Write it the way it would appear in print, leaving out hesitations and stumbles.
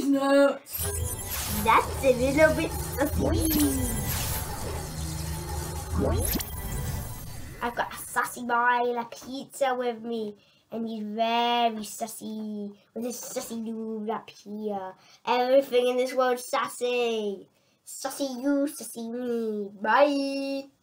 nuts. That's a little bit sussy. I've got a sussy boy and a pizza with me. And he's very sussy with his sussy dude up here. Everything in this world's sussy. Sussy you, sussy me. Bye.